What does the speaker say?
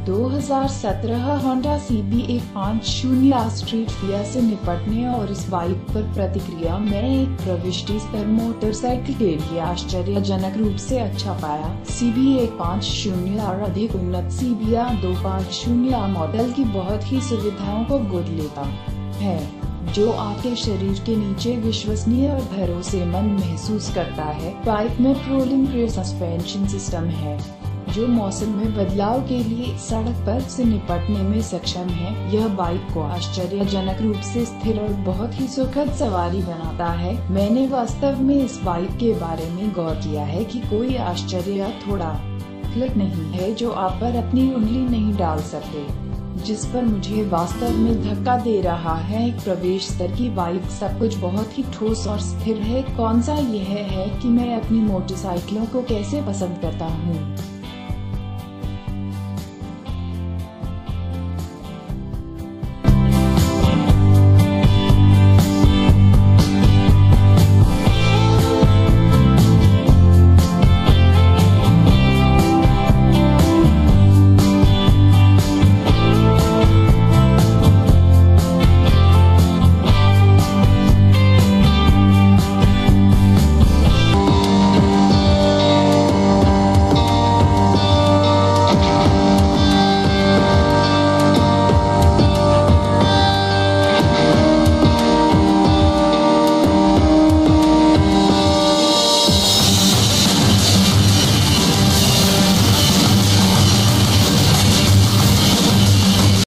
2017 Honda CB150 street fear से निपटने और इस बाइक पर प्रतिक्रिया में एक प्रविष्टि स्तर मोटरसाइकिल के लिए आश्चर्यजनक रूप से अच्छा पाया। CB150 और अधिक उन्नत CB250 मॉडल की बहुत ही सुविधाओं को गोद लेता है, जो आपके शरीर के नीचे विश्वसनीय और भरोसेमंद महसूस करता है। बाइक में रोलिंग रेयर सस्पेंशन सिस्टम है, जो मौसम में बदलाव के लिए सड़क पर से निपटने में सक्षम है। यह बाइक को आश्चर्यजनक रूप से स्थिर और बहुत ही सुखद सवारी बनाता है। मैंने वास्तव में इस बाइक के बारे में गौर किया है कि कोई आश्चर्य या थोड़ा क्लिक नहीं है जो आप पर अपनी उंगली नहीं डाल सकते, जिस पर मुझे वास्तव में धक्का दे रहा है। एक प्रवेश स्तर की बाइक सब कुछ बहुत ही ठोस और स्थिर है। कौन सा यह है कि मैं अपनी मोटरसाइकिलों को कैसे पसंद करता हूँ।